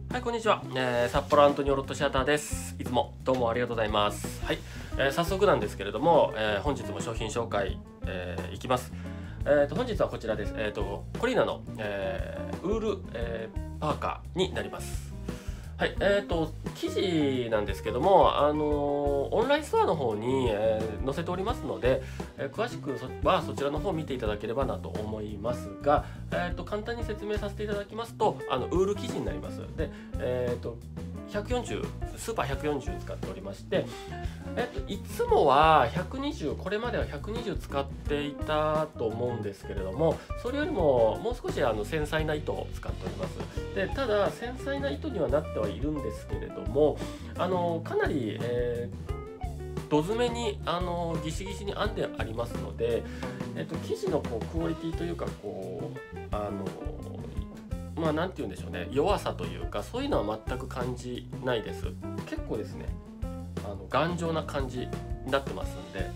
はい、こんにちは。札幌アントニオロットシアターです。いつもどうもありがとうございます。はい、早速なんですけれども、本日も商品紹介、いきます。本日はこちらです。コリーナの、ウール、パーカーになります。はい、記事なんですけども、オンラインストアの方に、載せておりますので、詳しくはそちらの方を見ていただければなと思いますが、簡単に説明させていただきますと、ウール生地になります。で、140スーパー140使っておりまして、いつもは120、これまでは120使っていたと思うんですけれども、それよりももう少し繊細な糸を使っております。でただ繊細な糸にはなってはいるんですけれども、かなり、土詰めにギシギシに編んでありますので、生地のこうクオリティというか、こうなんて言うんでしょうね、弱さというか、そういうのは全く感じないです。結構ですね、頑丈な感じになってますんで、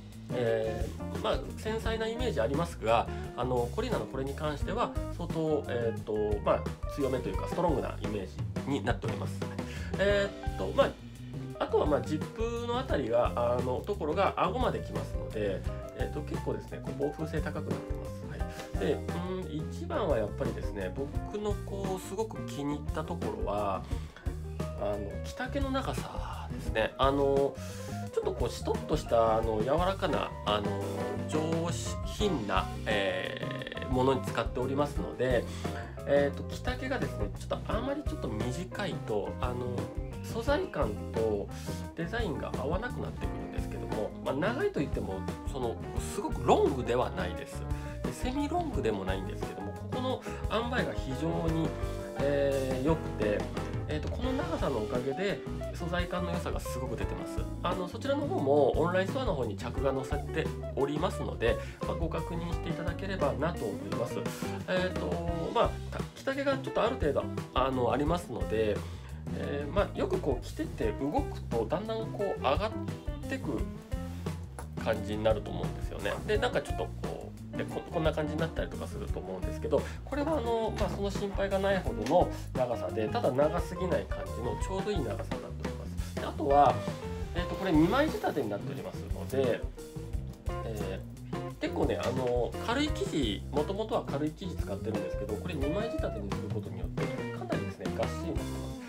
繊細なイメージありますが、コリーナのこれに関しては相当、強めというかストロングなイメージになっております。あとはジップのあたりがところが顎まできますので、結構ですね、防風性高くなってます。で、一番はやっぱりですね、僕のすごく気に入ったところは着丈の長さですね。ちょっとしとっとした柔らかな上品な、ものに使っておりますので、着丈がですね、ちょっとあまりちょっと短いと素材感とデザインが合わなくなってくるんですけども、長いといってもすごくロングではないです。でセミロングでもないんですけども、ここの塩梅が非常に良くて、この長さのおかげで素材感の良さがすごく出てます。そちらの方もオンラインストアの方に着が載せておりますので、ご確認していただければなと思います。着丈がちょっとある程度ありますので、よく着てて動くとだんだん上がってく感じになると思うんですよね。でなんかちょっとこんな感じになったりとかすると思うんですけど、これはその心配がないほどの長さで、ただ長すぎない感じのちょうどいい長さになっております。であとは、これ2枚仕立てになっておりますので、結構ね軽い生地、もともとは軽い生地使ってるんですけど、これ2枚仕立てにすることによってかなりですねがっしりになってます。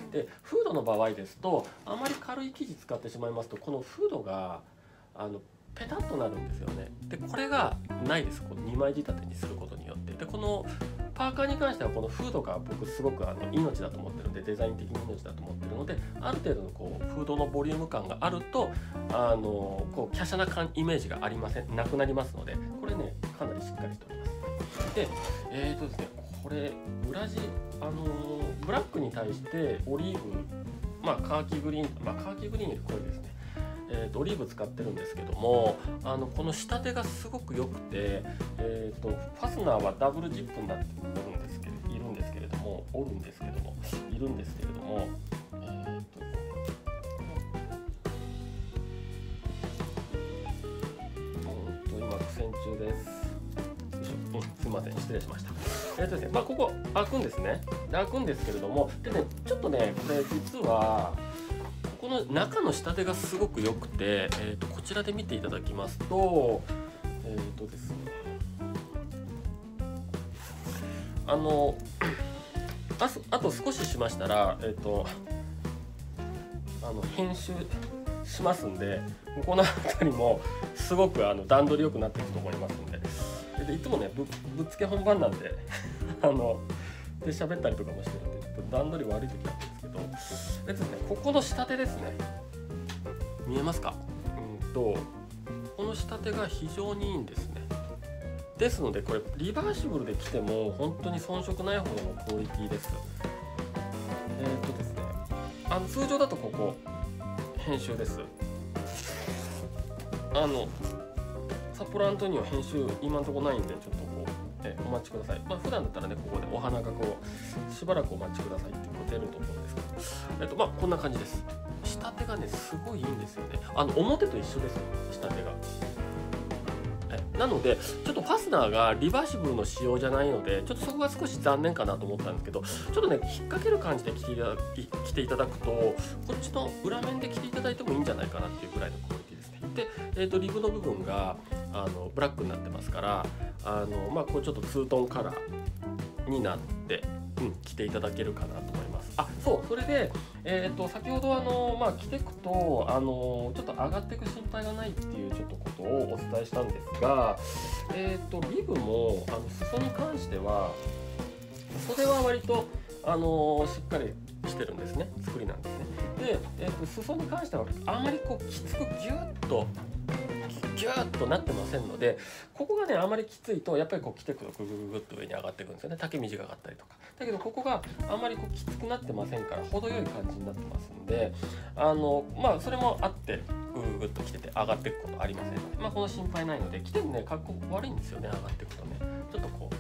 でフードの場合ですと、あまり軽い生地使ってしまいますと、このフードがペタッとなるんですよね。でこれがないです、この2枚仕立てにすることによって。でこのパーカーに関してはこのフードが僕すごく命だと思ってるので、デザイン的に命だと思ってるので、ある程度のフードのボリューム感があると華奢なイメージがありませんなくなりますので、これねかなりしっかりしております。でですね、これ裏地ブラックに対してオリーブ、カーキグリーン、カーキグリーンより濃いですね。オリーブ使ってるんですけども、この仕立てがすごく良くて、ファスナーはダブルジップになっているんですけれども、今苦戦中です。すいません、失礼しました。ここ開くんですね。開くんですけれども、でね、ちょっとね、これ実はこの中の仕立てがすごく良くて、こちらで見ていただきますと、ですね、あと少ししましたら、編集しますんで、この辺りもすごく段取り良くなっていくと思いますんで、いつもねぶっつけ本番なんでで喋ったりとかもしてるんで、ちょっと段取り悪い時なんですけど、ですね、ここの仕立てですね、見えますか？この仕立てが非常にいいんですね。ですのでこれリバーシブルで着ても本当に遜色ないほどのクオリティです。ですね、通常だとここ編集です。札幌アントニオ編集今のところないんで、ちょっとお待ちください。普段だったらね、ここでお花がしばらくお待ちくださいって出ると思うんですけど、こんな感じです。仕立てがねすごいいいんですよね。表と一緒ですよ、仕立てが。 なのでちょっとファスナーがリバーシブルの仕様じゃないので、ちょっとそこが少し残念かなと思ったんですけど、ちょっとね引っ掛ける感じで着ていただくと、こっちの裏面で着ていただいてもいいんじゃないかなっていうぐらいのクオリティですね。で、リブの部分がブラックになってますから、こうちょっとツートンカラーになって、着ていただけるかなと思います。それで、先ほど着ていくとちょっと上がっていく心配がないっていうちょっとことをお伝えしたんですが、リブも裾に関しては袖は割としっかりしてるんですね、作りなんですね。で、裾に関してはあんまりこうきつくギュッとなってませんので、ここがねあまりきついとやっぱりこう着てくとグググッと上に上がっていくんですよね。丈短かったりとか。だけどここがあまりこうきつくなってませんから、程よい感じになってますんで、それもあってグググッと着てて上がっていくことありませんので、この心配ないので、着てるね格好悪いんですよね、上がっていくとねちょっとこう、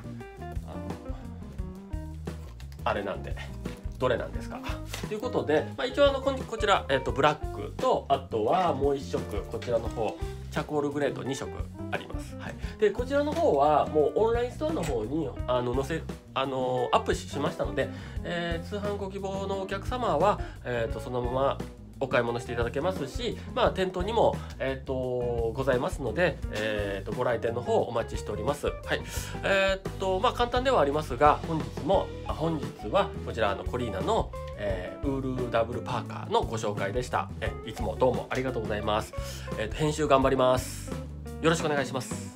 あれなんで。どれなんですかということで、一応こちら、ブラックと、あとはもう1色こちらの方チャコールグレーと2色あります。でこちらの方はもうオンラインストアの方にアップしましたので、通販ご希望のお客様は、そのままお買い物していただけますし、店頭にも、ございますので、ご来店の方お待ちしております。簡単ではありますが、本日はこちらコリーナの、ウールダブルパーカーのご紹介でした。いつもどうもありがとうございます。編集頑張ります。よろしくお願いします。